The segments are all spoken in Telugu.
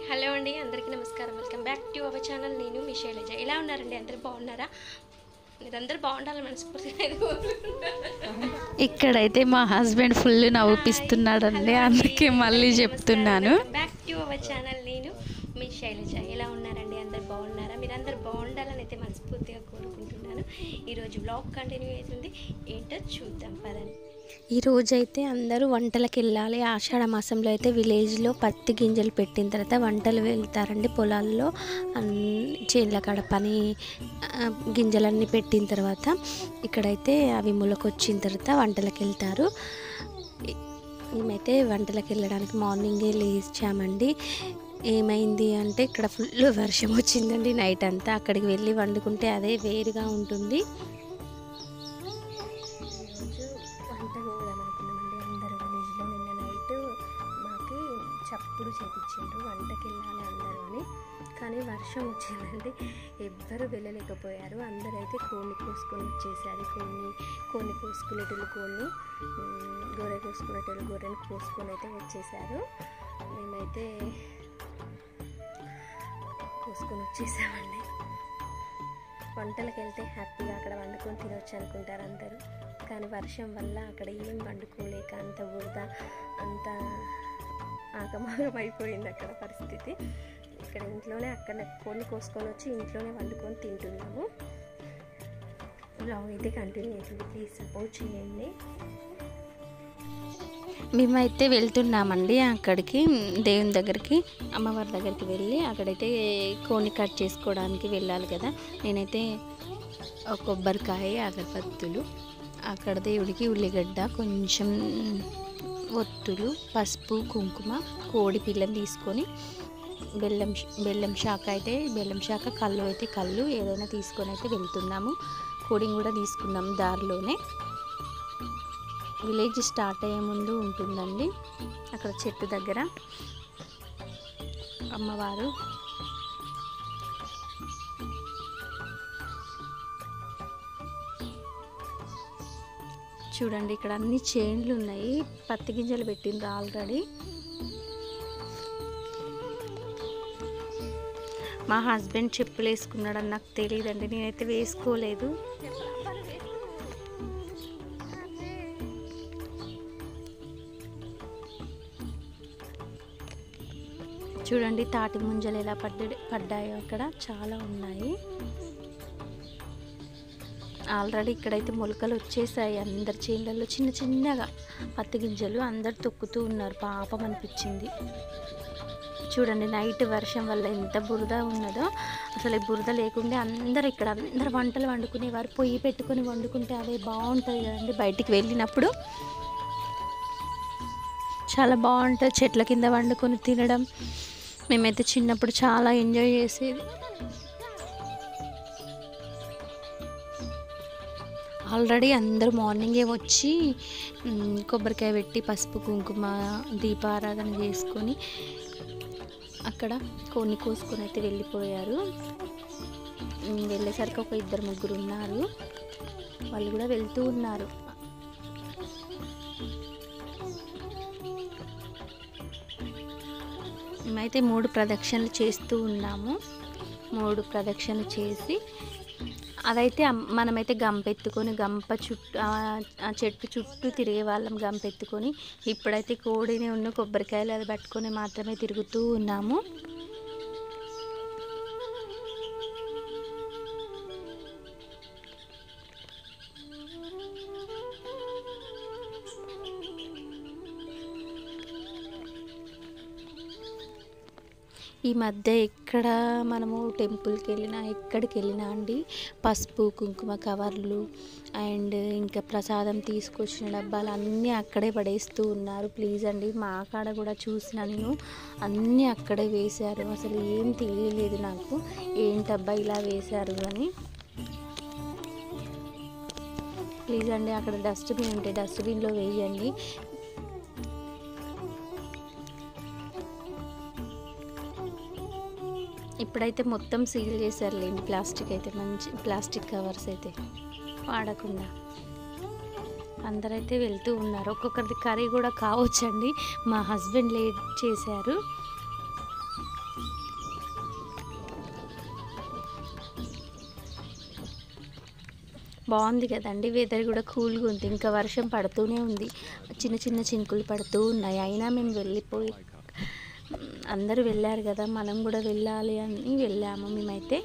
హలో అండి, అందరికీ నమస్కారం. Welcome back to our channel. నేను మీ శైలజ. ఎలా ఉన్నారండి? అందరూ బాగున్నారా? మీరందరూ బాగుండాలని మనస్ఫూర్తిగా ఇక్కడైతే మా హస్బెండ్ ఫుల్ నవ్వుపిస్తున్నాడండి, అందుకే మళ్ళీ చెప్తున్నాను. Back to our channel. నేను మీ శైలజ. ఎలా ఉన్నారండి? అందరు బాగున్నారా? మీరందరూ బాగుండాలని అయితే మనస్ఫూర్తిగా కోరుకుంటున్నాను. ఈరోజు బ్లాగ్ కంటిన్యూ అవుతుంది. ఏంటో చూద్దాం పదండి. ఈరోజైతే అందరూ వంటలకు వెళ్ళాలి. ఆషాఢ మాసంలో అయితే విలేజ్లో పత్తి గింజలు పెట్టిన తర్వాత వంటలు వెళ్తారండి. పొలాల్లో చేన్ల కాడ పని గింజలన్నీ పెట్టిన తర్వాత ఇక్కడైతే అవి మొలకొచ్చిన తర్వాత వంటలకు వెళ్తారు. మేమైతే వంటలకు వెళ్ళడానికి మార్నింగే లేచామండి. ఏమైంది అంటే ఇక్కడ ఫుల్ వర్షం వచ్చిందండి నైట్ అంతా. అక్కడికి వెళ్ళి వండుకుంటే అదే వేరుగా ఉంటుంది. చప్పుడు చేపించిండ్రు, వంటకి వెళ్ళాలి అందరూ అని. కానీ వర్షం వచ్చిందండి, ఎవ్వరు వెళ్ళలేకపోయారు. అందరూ అయితే కోన్ని కోసుకొని వచ్చేసారు. కోన్ని కోసుకునేటోళ్ళు గొర్రె కోసుకునేటోళ్ళు గొర్రెని కోసుకొని అయితే వచ్చేసారు. మేమైతే కోసుకొని వచ్చేసామండి. వంటలకు వెళ్తే హ్యాపీగా అక్కడ వండుకొని తినొచ్చు అనుకుంటారు అందరూ. కానీ వర్షం వల్ల అక్కడ ఏం వండుకోలేక అంత బురద, అంత ఆగమాగం అయిపోయింది అక్కడ పరిస్థితి. ఇక్కడ ఇంట్లోనే అక్కడ కొన్ని కోసుకొని వచ్చి ఇంట్లోనే వండుకొని తింటున్నాము. బ్లాగ్ అయితే కంటిన్యూ అవుతుంది, ప్లీజ్ సపోర్ట్ చేయండి. మేమైతే వెళ్తున్నామండి అక్కడికి, దేవుని దగ్గరికి, అమ్మవారి దగ్గరికి వెళ్ళి అక్కడైతే కోని కట్ చేసుకోవడానికి వెళ్ళాలి కదా. నేనైతే కొబ్బరికాయ, అగరబత్తులు, అక్కడ దేవుడికి ఉల్లిగడ్డ, కొంచెం ఒత్తులు, పసుపు, కుంకుమ, కోడి పిల్లని తీసుకొని బెల్లం శాఖ, కళ్ళు అయితే కళ్ళు ఏదైనా తీసుకొని అయితే వెళ్తున్నాము. కోడిని కూడా తీసుకున్నాము దారిలోనే. విలేజ్ స్టార్ట్ అయ్యే ముందు ఉంటుందండి అక్కడ చెట్టు దగ్గర అమ్మవారు. చూడండి ఇక్కడ అన్ని చేన్లు ఉన్నాయి, పత్తి గింజలు పెట్టిండ్రు ఆల్రెడీ. మా హస్బెండ్ చెప్పులు వేసుకున్నాడని నాకు తెలియదండి, నేనైతే వేసుకోలేదు. చూడండి తాటి ముంజలు ఎలా పడ్డాయో అక్కడ చాలా ఉన్నాయి. ఆల్రెడీ ఇక్కడైతే మొలకలు వచ్చేసాయి అందరి చేనులలో, చిన్న చిన్నగా పత్తి గింజలు. అందరు తొక్కుతూ ఉన్నారు, పాపం అనిపించింది. చూడండి నైట్ వర్షం వల్ల ఎంత బురద ఉన్నదో. అసలు ఈ బురద లేకుంటే అందరు వంటలు వండుకునేవారు. పొయ్యి పెట్టుకొని వండుకుంటే అదే బాగుంటుంది కదండి. బయటికి వెళ్ళినప్పుడు చాలా బాగుంటుంది చెట్ల కింద వండుకొని తినడం. మేమైతే చిన్నప్పుడు చాలా ఎంజాయ్ చేసేది. ఆల్రెడీ అందరూ మార్నింగే వచ్చి కొబ్బరికాయ పెట్టి పసుపు కుంకుమ దీపారాధన చేసుకొని అక్కడ కొన్ని కోసుకొని అయితే వెళ్ళిపోయారు. వెళ్ళేసరికి ఒక 2-3 ఉన్నారు, వాళ్ళు కూడా వెళ్తూ ఉన్నారు. మేమైతే 3 ప్రదక్షిణలు చేస్తూ ఉన్నాము. 3 ప్రదక్షిణలు చేసి అదైతే మనమైతే గంపెత్తుకొని గంప చుట్టూ ఆ చెట్టు చుట్టూ తిరిగే వాళ్ళం గంపెత్తుకొని. ఇప్పుడైతే కోడిని ఉన్న కొబ్బరికాయలు అది పట్టుకొని మాత్రమే తిరుగుతూ ఉన్నాము. ఈ మధ్య ఎక్కడ మనము టెంపుల్కి వెళ్ళినా, ఎక్కడికి వెళ్ళినా అండి, పసుపు కుంకుమ కవర్లు అండ్ ఇంకా ప్రసాదం తీసుకొచ్చిన డబ్బాలు అన్నీ అక్కడే పడేస్తూ ఉన్నారు. ప్లీజ్ అండి, మా కాడ కూడా చూసిన నేను, అన్నీ అక్కడే వేశారు. అసలు ఏం తెలియలేదు నాకు, ఏంటబ్బా ఇలా వేశారు అని. ప్లీజ్ అండి, అక్కడ డస్ట్బిన్ ఉంటే డస్ట్బిన్లో వేయండి. ఇప్పుడైతే మొత్తం సీల్ చేశారులేండి. ప్లాస్టిక్ అయితే మంచి ప్లాస్టిక్ కవర్స్ అయితే వాడకుండా అందరైతే వెళ్తూ ఉన్నారు. ఒక్కొక్కరిది కర్రీ కూడా కావచ్చండి. మా హస్బెండ్ లేట్ చేశారు. బాగుంది కదండి. వెదర్ కూడా కూల్గా ఉంది. ఇంకా వర్షం పడుతూనే ఉంది, చిన్న చిన్న చినుకులు పడుతూ ఉన్నాయి. అయినా మేము వెళ్ళిపోయి అందరూ వెళ్ళారు కదా, మనం కూడా వెళ్ళాలి అని వెళ్ళాము మేమైతే.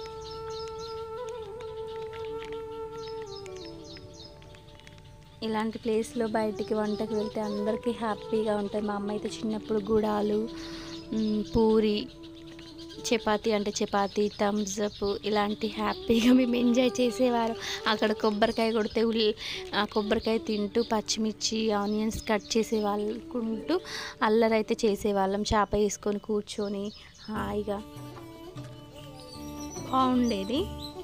ఇలాంటి ప్లేస్లో బయటికి వంటకు వెళ్తే అందరికీ హ్యాపీగా ఉంటుంది. మా అమ్మ అయితే చిన్నప్పుడు గుడాలు, పూరి, చపాతీ అంటే చపాతీ, థమ్స్అప్ ఇలాంటి హ్యాపీగా మేము ఎంజాయ్ చేసేవారు. అక్కడ కొబ్బరికాయ కొడితే ఆ కొబ్బరికాయ తింటూ పచ్చిమిర్చి ఆనియన్స్ కట్ చేసే వాళ్ళకుంటూ అల్లరైతే చేసేవాళ్ళం. చేప వేసుకొని కూర్చొని హాయిగా బాగుండేది.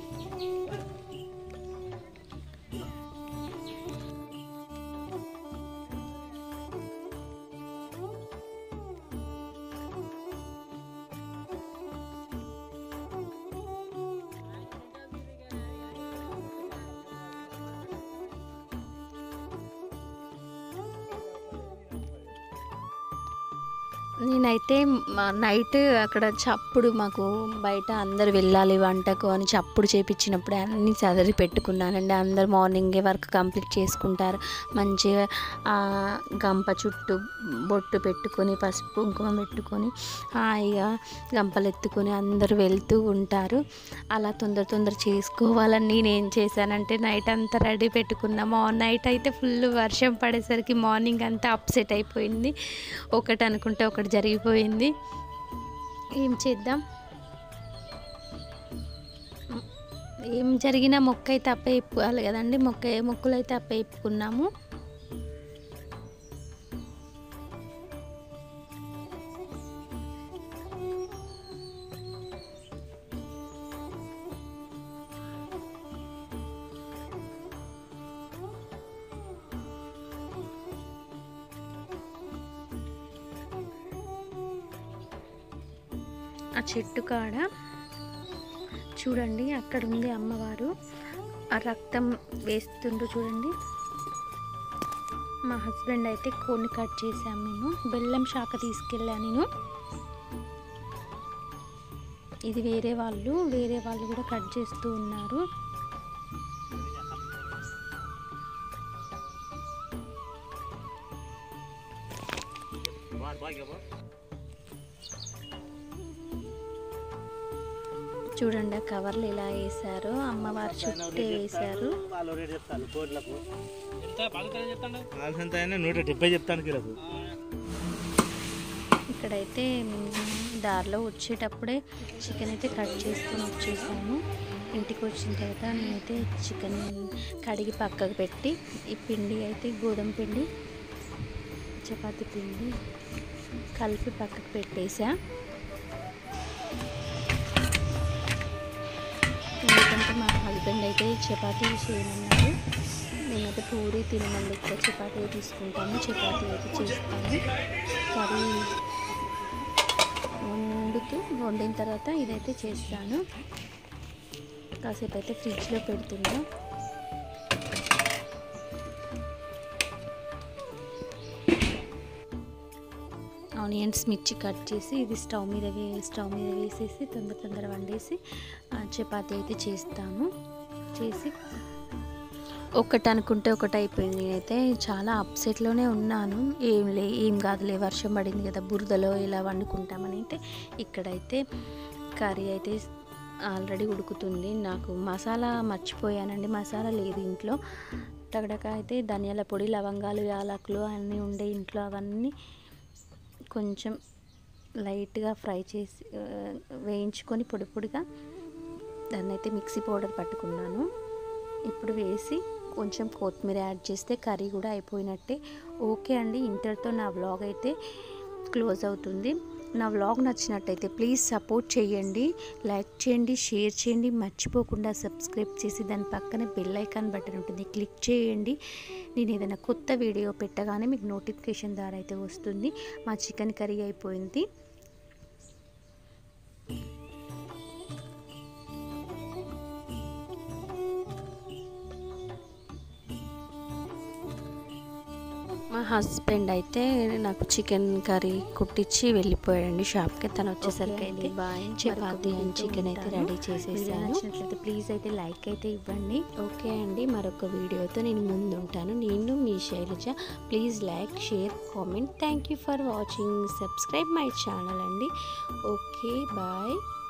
నేనైతే నైట్ అక్కడ చప్పుడు మాకు బయట అందరు వెళ్ళాలి వంటకు అని చప్పుడు చేపించినప్పుడు అన్నీ చదివి పెట్టుకున్నానండి. అందరు మార్నింగే వర్క్ కంప్లీట్ చేసుకుంటారు. మంచిగా గంప చుట్టూ బొట్టు పెట్టుకొని పసుపు కుంకుమ పెట్టుకొని హాయిగా గంపలు ఎత్తుకొని అందరూ వెళ్తూ ఉంటారు. అలా తొందర చేసుకోవాలని నేనేం చేశానంటే నైట్ అంతా రెడీ పెట్టుకున్నాము. నైట్ అయితే ఫుల్ వర్షం పడేసరికి మార్నింగ్ అంతా అప్సెట్ అయిపోయింది. ఒకటి అనుకుంటే ఒకటి జరిగిపోయింది. ఏం చేద్దాం, ఏం జరిగినా మొక్క అయితే అప్పే ఇప్పుకోవాలి కదండి. మొక్కులు అయితే అప్పే ఇప్పుకున్నాము. ఆ చెట్టు కాడ చూడండి, అక్కడ ఉంది అమ్మవారు. ఆ రక్తం వేస్తుండ్రు చూడండి. మా హస్బెండ్ అయితే కోడిని కట్ చేసాము. మేము బెల్లం శాఖ తీసుకెళ్ళా నేను. ఇది వేరే వాళ్ళు కూడా కట్ చేస్తూ ఉన్నారు. చూడండి ఆ కవర్లు ఎలా వేసారు, అమ్మవారి చుట్టే వేశారు. ఇక్కడైతే దారిలో వచ్చేటప్పుడే చికెన్ అయితే కట్ చేసుకొని వచ్చేసాను. ఇంటికి వచ్చిన తర్వాత నేనైతే చికెన్ కడిగి పక్కకు పెట్టి ఈ పిండి అయితే గోధుమ పిండి చపాతీ పిండి కలిపి పక్కకు పెట్టేసా. ఎందుకంటే మా హస్బెండ్ అయితే చపాతీ చేయమన్నారు. నేనైతే పూరి తినమని ఎక్కువ చపాతీ తీసుకుంటాను. చపాతీ అయితే చేస్తాను. కర్రీ వండిన తర్వాత ఇదైతే చేస్తాను. కాసేపు అయితే ఫ్రిడ్జ్లో పెడుతున్నా. ఆనియన్స్ మిర్చి కట్ చేసి ఇది స్టవ్ మీద వేసేసి తొందర వండేసి చపాతీ అయితే చేస్తాను. చేసి ఒకటి అనుకుంటే ఒకటి అయిపోయింది. నేనైతే చాలా అప్సెట్లోనే ఉన్నాను. ఏం కాదులే, వర్షం పడింది కదా, బురదలో ఇలా వండుకుంటామని. అయితే ఇక్కడైతే కర్రీ అయితే ఆల్రెడీ ఉడుకుతుంది. నాకు మసాలా మర్చిపోయానండి, మసాలా లేదు ఇంట్లో. టగడక అయితే ధనియాల పొడి, లవంగాలు, యాలకులు అన్నీ ఉండే ఇంట్లో. అవన్నీ కొంచెం లైట్గా ఫ్రై చేసి వేయించుకొని పొడిగా దాన్ని అయితే మిక్సీ పౌడర్ పట్టుకున్నాను. ఇప్పుడు వేసి కొంచెం కొత్తిమీర యాడ్ చేస్తే కర్రీ కూడా అయిపోయినట్టే. ఓకే అండి, ఇంతటితో నా వ్లాగ్ అయితే క్లోజ్ అవుతుంది. నా వ్లాగ్ నచ్చినట్టయితే ప్లీజ్ సపోర్ట్ చేయండి, లైక్ చేయండి, షేర్ చేయండి. మర్చిపోకుండా సబ్స్క్రైబ్ చేసి దాని పక్కనే బెల్ ఐకాన్ బటన్ ఉంటుంది, క్లిక్ చేయండి. నేను ఏదైనా కొత్త వీడియో పెట్టగానే మీకు నోటిఫికేషన్ ద్వారా అయితే వస్తుంది. మా చికెన్ కర్రీ అయిపోయింది. మా హస్బెండ్ అయితే నాకు చికెన్ కర్రీ కుట్టించి వెళ్ళిపోయాడండి షాప్కి. తను వచ్చేసరికి అయితే చపాతీ అండ్ చికెన్ అయితే రెడీ చేసేసాను. నచ్చినట్లయితే ప్లీజ్ అయితే లైక్ అయితే ఇవ్వండి. ఓకే అండి, మరొక వీడియోతో నేను ముందు ఉంటాను. నేను మీ Shailaja. Please like, share, comment. Thank you for watching. Subscribe my channel అండి. Okay, bye.